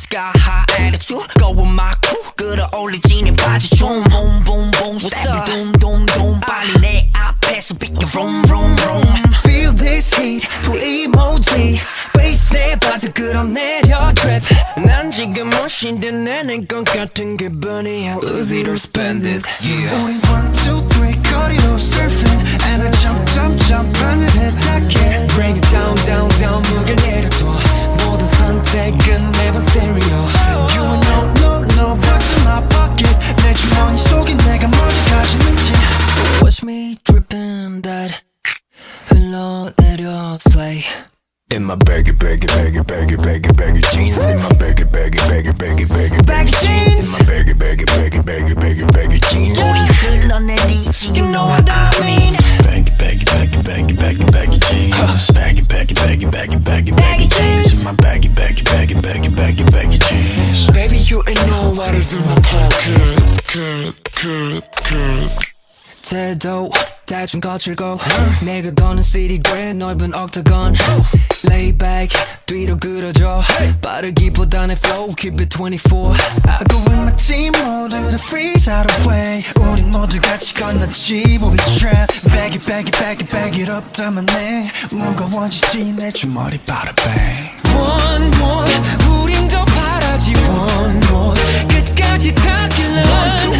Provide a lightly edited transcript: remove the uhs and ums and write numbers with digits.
sky high attitude go with my crew 끌어올리지는 바지 좀 boom boom boom step doom doom doom 빨리 내 앞에서 비켜 vroom vroom vroom Feel this heat 또 emoji bass 내 바지 끌어내려 trap 난 지금 멋인데 내는 것 같은 기분이야 Lose it or spend it yeah. 우린 1, 2, 3 거리로 surfing and I jump jump jump 하늘에 닿게 Bring it down down down 무게 내려둬 모든 선택은 매번 stereo You know no no what's in my pocket 내 주머니 속에 내가 뭐지 가지는지 So watch me dripping that 흘러내려 slay In my baggy baggy baggy baggy baggy baggy jeans In my baggy baggy baggy baggy baggy baggy jeans In my baggy baggy baggy baggy baggy baggy jeans 우리 흘러내리지 you know what I mean Baggy baggy baggy baggy baggy baggy jeans Baggy baggy baggy baggy baggy baggy jeans In my baggy baggy baggy baggy baggy baggy jeans Baby you ain't know what is in my pocket 태도 대충 거칠고 내가 거는 city 꽤 넓은 octagon Lay back 뒤로 끌어줘 빠르기보다는 flow keep it 24 I go with my team 모두를 freeze out of way 우린 모두 같이 건너지 but we trap Bag it bag it bag it bag it up 담아내 무거워지지 내 주머니 bada bang One more 우린 더 바라지 one more 끝까지 닿길래